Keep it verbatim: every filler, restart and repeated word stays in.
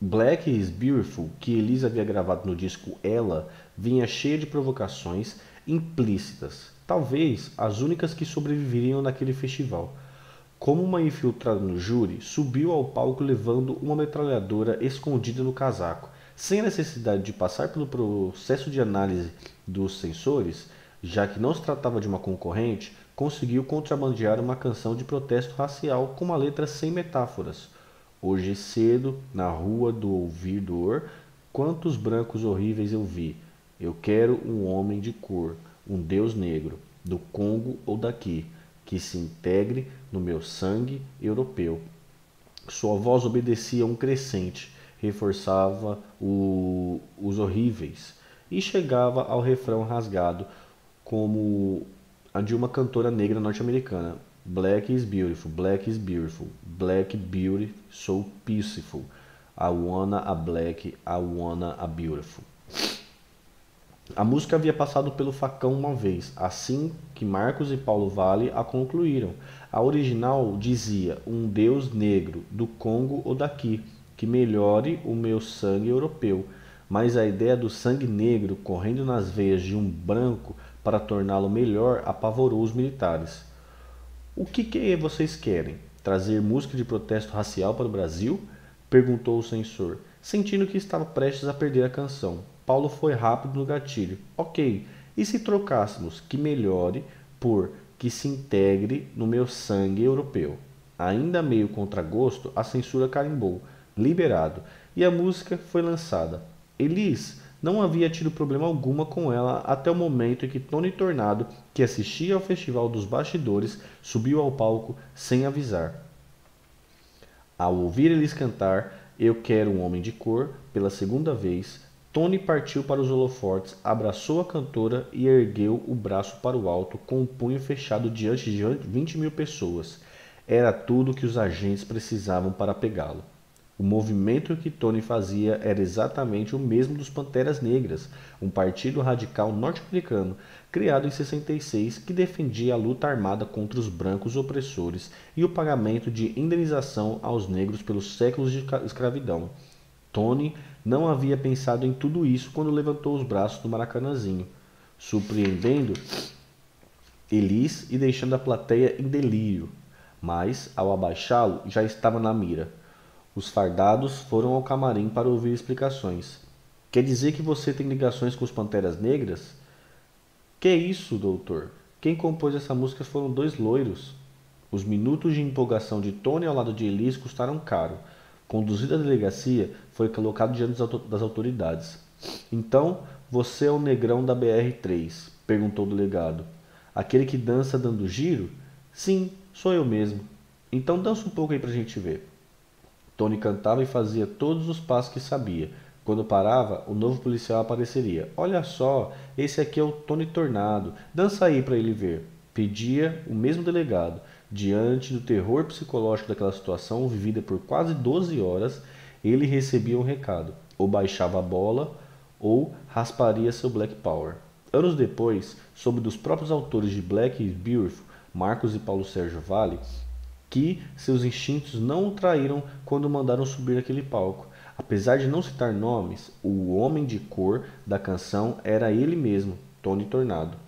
Black is Beautiful, que Elise havia gravado no disco Ela, vinha cheia de provocações implícitas, talvez as únicas que sobreviveriam naquele festival. Como uma infiltrada no júri, subiu ao palco levando uma metralhadora escondida no casaco. Sem a necessidade de passar pelo processo de análise dos censores, já que não se tratava de uma concorrente, conseguiu contrabandear uma canção de protesto racial com uma letra sem metáforas. Hoje cedo, na rua do ouvidor, quantos brancos horríveis eu vi. Eu quero um homem de cor, um deus negro, do Congo ou daqui, que se integre no meu sangue europeu. Sua voz obedecia a um crescente, reforçava o, os horríveis e chegava ao refrão rasgado como a de uma cantora negra norte-americana. Black is beautiful, black is beautiful, black beauty so peaceful. I wanna a black, I wanna a beautiful. A música havia passado pelo facão uma vez, assim que Marcos e Paulo Vale a concluíram. A original dizia: um deus negro, do Congo ou daqui, que melhore o meu sangue europeu. Mas a ideia do sangue negro correndo nas veias de um branco para torná-lo melhor apavorou os militares. O que, que vocês querem? Trazer música de protesto racial para o Brasil? Perguntou o censor, sentindo que estava prestes a perder a canção. Paulo foi rápido no gatilho. Ok, e se trocássemos que melhore por que se integre no meu sangue europeu? Ainda meio contra gosto, a censura carimbou. Liberado. E a música foi lançada. Elis não havia tido problema alguma com ela até o momento em que Tony Tornado, que assistia ao Festival dos Bastidores, subiu ao palco sem avisar. Ao ouvir Elis cantar Eu Quero um Homem de Cor, pela segunda vez, Tony partiu para os holofotes, abraçou a cantora e ergueu o braço para o alto com o punho fechado diante de vinte mil pessoas. Era tudo que os agentes precisavam para pegá-lo. O movimento que Tony fazia era exatamente o mesmo dos Panteras Negras, um partido radical norte-americano criado em sessenta e seis que defendia a luta armada contra os brancos opressores e o pagamento de indenização aos negros pelos séculos de escravidão. Tony não havia pensado em tudo isso quando levantou os braços do Maracanãzinho, surpreendendo Elis e deixando a plateia em delírio, mas, ao abaixá-lo, já estava na mira. Os fardados foram ao camarim para ouvir explicações. Quer dizer que você tem ligações com os Panteras Negras? Que isso, doutor? Quem compôs essa música foram dois loiros. Os minutos de empolgação de Tony ao lado de Elis custaram caro. Conduzido à delegacia, foi colocado diante das autoridades. Então, você é o negrão da B R três? Perguntou o delegado. Aquele que dança dando giro? Sim, sou eu mesmo. Então dança um pouco aí pra gente ver. Tony cantava e fazia todos os passos que sabia. Quando parava, o novo policial apareceria. Olha só, esse aqui é o Tony Tornado. Dança aí para ele ver. Pedia o mesmo delegado. Diante do terror psicológico daquela situação, vivida por quase doze horas, ele recebia um recado. Ou baixava a bola, ou rasparia seu Black Power. Anos depois, soube dos próprios autores de Black is Beautiful, Marcos e Paulo Sérgio Vale, que seus instintos não o traíram quando o mandaram subir naquele palco. Apesar de não citar nomes, o homem de cor da canção era ele mesmo, Tony Tornado.